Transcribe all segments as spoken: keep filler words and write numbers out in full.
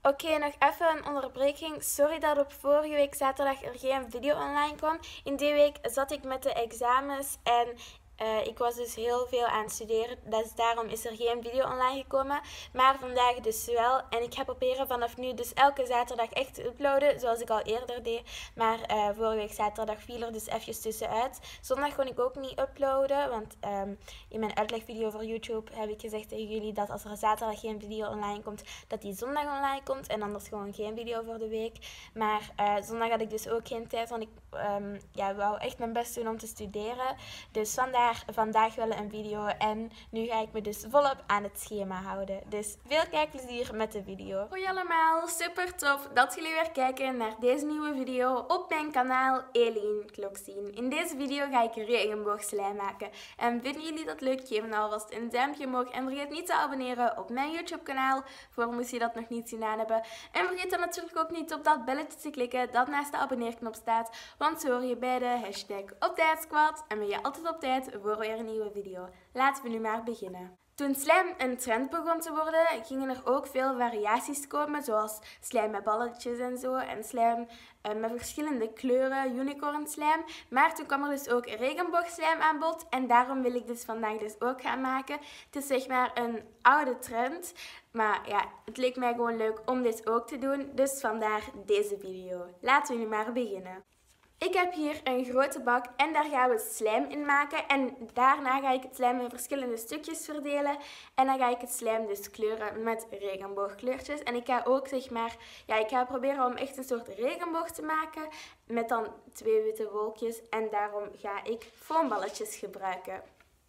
Oké, okay, nog even een onderbreking. Sorry dat op vorige week zaterdag er geen video online kwam. In die week zat ik met de examens en uh, ik was dus heel veel aan het studeren. Dus daarom is er geen video online gekomen. Maar vandaag dus wel. En ik ga proberen vanaf nu dus elke zaterdag echt te uploaden. Zoals ik al eerder deed. Maar uh, vorige week zaterdag viel er dus eventjes tussenuit. Zondag kon ik ook niet uploaden. Want um, in mijn uitlegvideo voor YouTube heb ik gezegd tegen jullie dat als er zaterdag geen video online komt, dat die zondag online komt. En anders gewoon geen video voor de week. Maar uh, zondag had ik dus ook geen tijd. Want ik um, ja, wou echt mijn best doen om te studeren. Dus vandaar vandaag wel een video. En nu ga ik me dus volop aan het schema houden. Dus veel kijkplezier met de video. Hoi allemaal, super tof dat jullie weer kijken naar deze nieuwe video op mijn kanaal Eline Kloksien. In deze video ga ik regenboogslijm maken. En vinden jullie dat leuk? Geef dan alvast een duimpje omhoog. En vergeet niet te abonneren op mijn YouTube kanaal. Voor moest je dat nog niet gedaan hebben. En vergeet dan natuurlijk ook niet op dat belletje te klikken dat naast de abonneerknop staat. Want zo hoor je bij de hashtag op tijd squad. En ben je altijd op tijd voor weer een nieuwe video. Laten we nu maar beginnen. Toen slijm een trend begon te worden, gingen er ook veel variaties komen, zoals slijm met balletjes en zo, en slijm uh, met verschillende kleuren, unicorn slijm. Maar toen kwam er dus ook regenboogslijm aan bod, en daarom wil ik dus vandaag dus ook gaan maken. Het is zeg maar een oude trend, maar ja, het leek mij gewoon leuk om dit ook te doen, dus vandaar deze video. Laten we nu maar beginnen. Ik heb hier een grote bak en daar gaan we slijm in maken. En daarna ga ik het slijm in verschillende stukjes verdelen. En dan ga ik het slijm dus kleuren met regenboogkleurtjes. En ik ga ook zeg maar, ja, ik ga proberen om echt een soort regenboog te maken. Met dan twee witte wolkjes. En daarom ga ik foamballetjes gebruiken.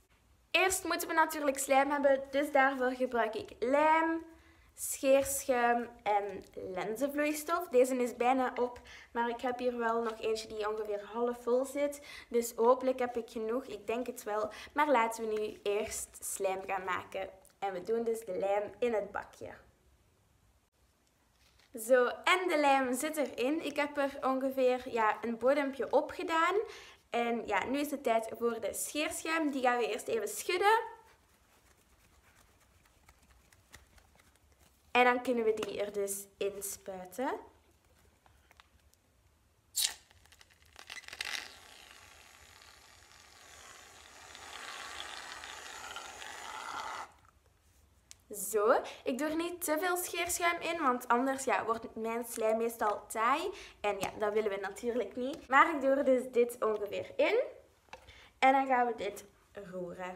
Eerst moeten we natuurlijk slijm hebben, dus daarvoor gebruik ik lijm, scheerschuim en lenzenvloeistof. Deze is bijna op, maar ik heb hier wel nog eentje die ongeveer half vol zit. Dus hopelijk heb ik genoeg, ik denk het wel. Maar laten we nu eerst slijm gaan maken. En we doen dus de lijm in het bakje. Zo, en de lijm zit erin. Ik heb er ongeveer ja, een bodempje op gedaan. En ja, nu is het tijd voor de scheerschuim. Die gaan we eerst even schudden. En dan kunnen we die er dus in spuiten. Zo, ik doe er niet te veel scheerschuim in, want anders ja, wordt mijn slijm meestal taai. En ja, dat willen we natuurlijk niet. Maar ik doe er dus dit ongeveer in. En dan gaan we dit roeren.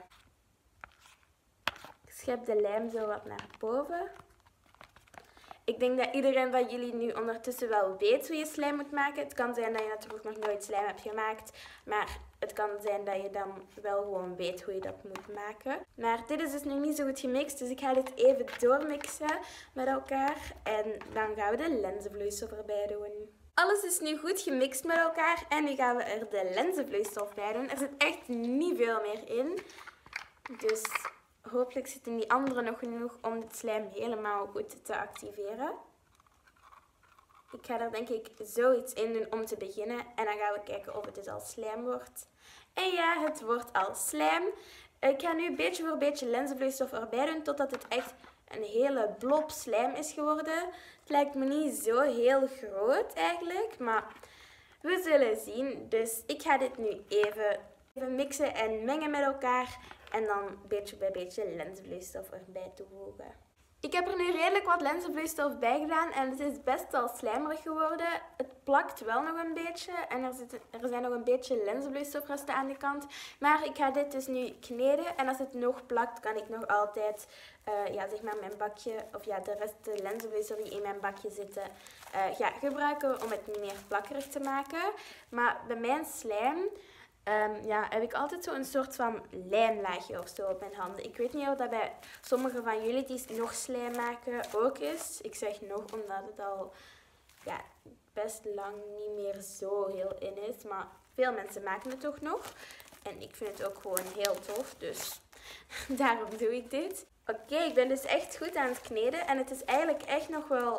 Ik schep de lijm zo wat naar boven. Ik denk dat iedereen van jullie nu ondertussen wel weet hoe je slijm moet maken. Het kan zijn dat je natuurlijk nog nooit slijm hebt gemaakt. Maar het kan zijn dat je dan wel gewoon weet hoe je dat moet maken. Maar dit is dus nog niet zo goed gemixt. Dus ik ga dit even doormixen met elkaar. En dan gaan we de lenzenvloeistof erbij doen. Alles is nu goed gemixt met elkaar. En nu gaan we er de lenzenvloeistof bij doen. Er zit echt niet veel meer in. Dus hopelijk zitten die andere nog genoeg om het slijm helemaal goed te activeren. Ik ga er denk ik zoiets in doen om te beginnen. En dan gaan we kijken of het dus al slijm wordt. En ja, het wordt al slijm. Ik ga nu beetje voor beetje lenzenvloeistof erbij doen totdat het echt een hele blob slijm is geworden. Het lijkt me niet zo heel groot eigenlijk, maar we zullen zien. Dus ik ga dit nu even, even mixen en mengen met elkaar. En dan beetje bij beetje lenzenvloeistof erbij toevoegen. Ik heb er nu redelijk wat lenzenvloeistof bij gedaan en het is best wel slijmerig geworden. Het plakt wel nog een beetje en er, zit, er zijn nog een beetje lenzenvloeistofresten aan de kant. Maar ik ga dit dus nu kneden en als het nog plakt kan ik nog altijd uh, ja, zeg maar mijn bakje, of ja, de rest de lenzenvloeistof die in mijn bakje zitten, uh, ja, gebruiken om het niet meer plakkerig te maken. Maar bij mijn slijm Um, ja, heb ik altijd zo'n soort van lijmlaagje of zo op mijn handen. Ik weet niet of dat bij sommige van jullie die nog slijm maken ook is. Ik zeg nog omdat het al ja, best lang niet meer zo heel in is. Maar veel mensen maken het toch nog. En ik vind het ook gewoon heel tof, dus daarom doe ik dit. Oké, okay, ik ben dus echt goed aan het kneden. En het is eigenlijk echt nog wel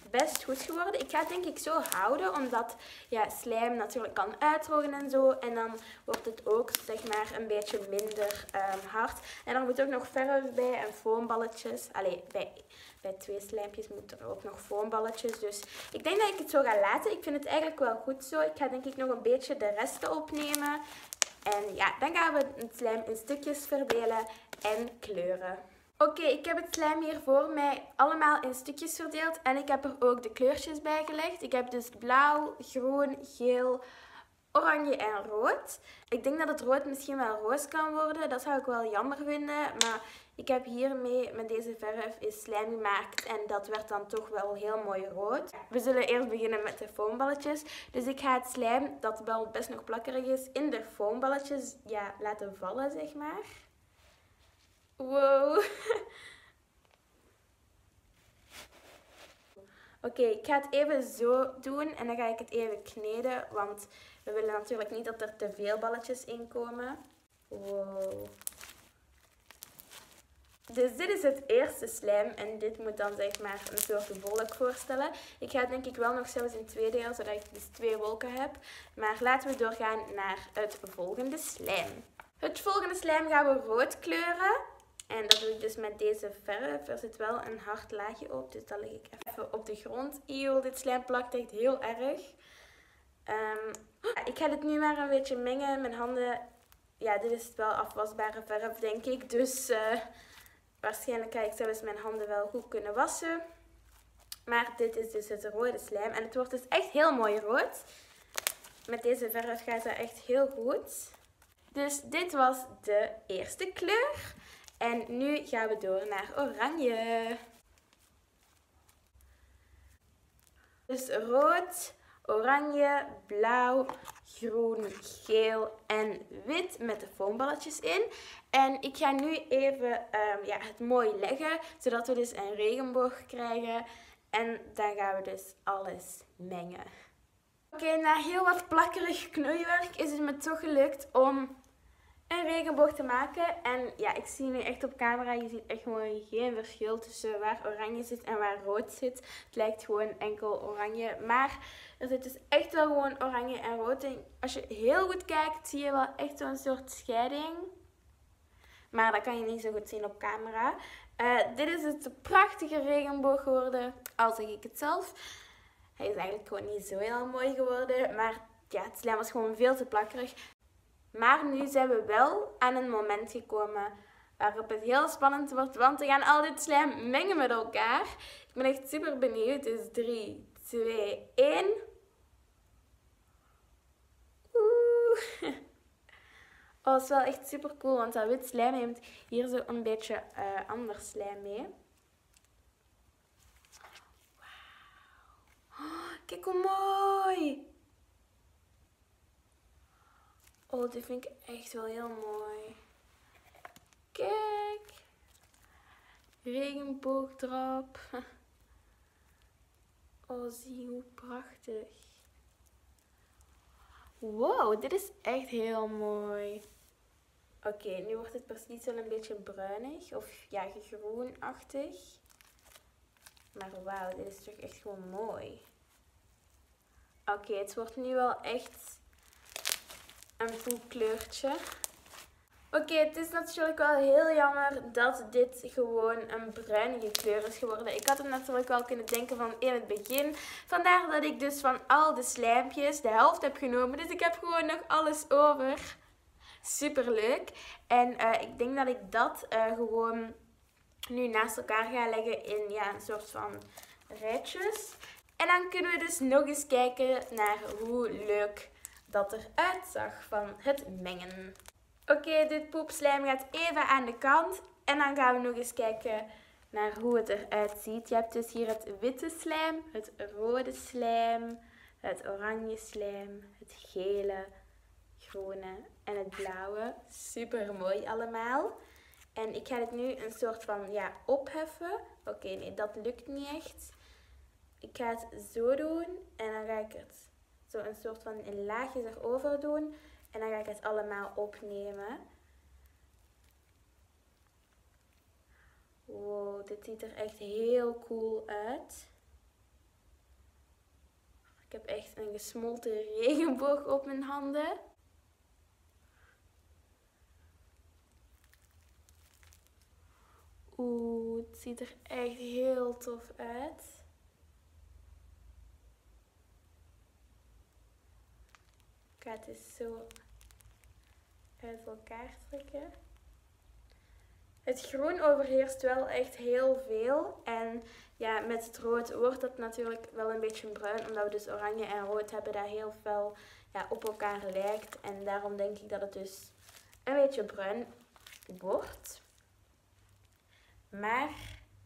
best goed geworden. Ik ga het denk ik zo houden, omdat ja, slijm natuurlijk kan uitdrogen en zo. En dan wordt het ook zeg maar een beetje minder um, hard. En er moet ook nog verf bij en foamballetjes. Allee, bij, bij twee slijmpjes moeten er ook nog foamballetjes. Dus ik denk dat ik het zo ga laten. Ik vind het eigenlijk wel goed zo. Ik ga denk ik nog een beetje de resten opnemen. En ja, dan gaan we het slijm in stukjes verdelen en kleuren. Oké, okay, ik heb het slijm hier voor mij allemaal in stukjes verdeeld. En ik heb er ook de kleurtjes bij gelegd. Ik heb dus blauw, groen, geel, oranje en rood. Ik denk dat het rood misschien wel roos kan worden. Dat zou ik wel jammer vinden. Maar ik heb hiermee met deze verf is slijm gemaakt. En dat werd dan toch wel heel mooi rood. We zullen eerst beginnen met de foamballetjes. Dus ik ga het slijm, dat wel best nog plakkerig is, in de foamballetjes ja, laten vallen, zeg maar. Wow. Oké, okay, ik ga het even zo doen en dan ga ik het even kneden, want we willen natuurlijk niet dat er te veel balletjes in komen. Wow. Dus dit is het eerste slijm en dit moet dan zeg maar een soort wolk voorstellen. Ik ga het denk ik wel nog zelfs in twee delen, zodat ik dus twee wolken heb. Maar laten we doorgaan naar het volgende slijm. Het volgende slijm gaan we rood kleuren. En dat doe ik dus met deze verf. Er zit wel een hard laagje op, dus dat leg ik even op de grond. Eeuw, dit slijm plakt echt heel erg. Um, ik ga dit nu maar een beetje mengen. Mijn handen, ja, dit is wel afwasbare verf, denk ik. Dus uh, waarschijnlijk ga ik zelfs mijn handen wel goed kunnen wassen. Maar dit is dus het rode slijm. En het wordt dus echt heel mooi rood. Met deze verf gaat dat echt heel goed. Dus dit was de eerste kleur. En nu gaan we door naar oranje. Dus rood, oranje, blauw, groen, geel en wit met de foamballetjes in. En ik ga nu even um, ja, het mooi leggen, zodat we dus een regenboog krijgen. En dan gaan we dus alles mengen. Oké, okay, na heel wat plakkerig knoeiwerk is het me toch gelukt om een regenboog te maken. En ja, ik zie nu echt op camera, je ziet echt gewoon geen verschil tussen waar oranje zit en waar rood zit. Het lijkt gewoon enkel oranje, maar er zit dus echt wel gewoon oranje en rood in. Als je heel goed kijkt, zie je wel echt zo'n soort scheiding. Maar dat kan je niet zo goed zien op camera. Uh, dit is het prachtige regenboog geworden, al zeg ik het zelf. Hij is eigenlijk gewoon niet zo heel mooi geworden, maar ja, het slijm was gewoon veel te plakkerig. Maar nu zijn we wel aan een moment gekomen waarop het heel spannend wordt, want we gaan al dit slijm mengen met elkaar. Ik ben echt super benieuwd. Dus drie, twee, één. Oeh. Oh, dat is wel echt super cool, want dat wit slijm heeft hier zo een beetje uh, ander slijm mee. Wauw. Oh, kijk hoe mooi. Oh, dit vind ik echt wel heel mooi. Kijk. Regenboogdrap. Oh, zie hoe prachtig. Wow, dit is echt heel mooi. Oké, okay, nu wordt het precies wel een beetje bruinig. Of ja, groenachtig. Maar wauw, dit is toch echt gewoon mooi. Oké, okay, het wordt nu wel echt een cool kleurtje. Oké, okay, het is natuurlijk wel heel jammer dat dit gewoon een bruinige kleur is geworden. Ik had het natuurlijk wel kunnen denken van in het begin. Vandaar dat ik dus van al de slijmpjes de helft heb genomen. Dus ik heb gewoon nog alles over. Super leuk. En uh, ik denk dat ik dat uh, gewoon nu naast elkaar ga leggen in ja, een soort van rijtjes. En dan kunnen we dus nog eens kijken naar hoe leuk dat eruit zag van het mengen. Oké, okay, dit poepslijm gaat even aan de kant. En dan gaan we nog eens kijken naar hoe het eruit ziet. Je hebt dus hier het witte slijm, het rode slijm, het oranje slijm, het gele, groene en het blauwe. Super mooi allemaal. En ik ga het nu een soort van ja, opheffen. Oké, okay, nee, dat lukt niet echt. Ik ga het zo doen en dan ga ik het zo een soort van in laagjes erover doen. En dan ga ik het allemaal opnemen. Wow, dit ziet er echt heel cool uit. Ik heb echt een gesmolten regenboog op mijn handen. Oeh, het ziet er echt heel tof uit. Ik ga het eens zo uit elkaar trekken. Het groen overheerst wel echt heel veel. En ja, met het rood wordt het natuurlijk wel een beetje bruin. Omdat we dus oranje en rood hebben dat heel fel ja, op elkaar lijkt. En daarom denk ik dat het dus een beetje bruin wordt. Maar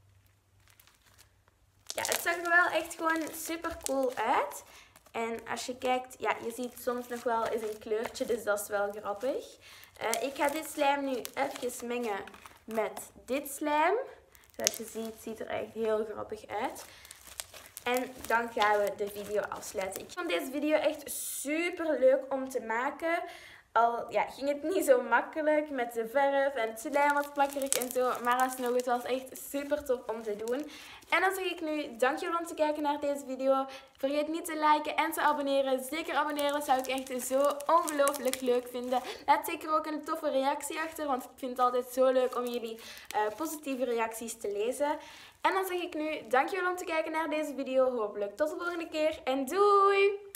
ja, het zag er wel echt gewoon super cool uit. En als je kijkt, ja, je ziet soms nog wel eens een kleurtje, dus dat is wel grappig. Uh, ik ga dit slijm nu even mengen met dit slijm. Zoals je ziet, ziet er echt heel grappig uit. En dan gaan we de video afsluiten. Ik vond deze video echt super leuk om te maken. Al ja, ging het niet zo makkelijk met de verf en het slijm was plakkerig en zo. Maar alsnog, het was echt super tof om te doen. En dan zeg ik nu dankjewel om te kijken naar deze video. Vergeet niet te liken en te abonneren. Zeker abonneren, dat zou ik echt zo ongelooflijk leuk vinden. Laat zeker ook een toffe reactie achter, want ik vind het altijd zo leuk om jullie uh, positieve reacties te lezen. En dan zeg ik nu dankjewel om te kijken naar deze video. Hopelijk tot de volgende keer en doei!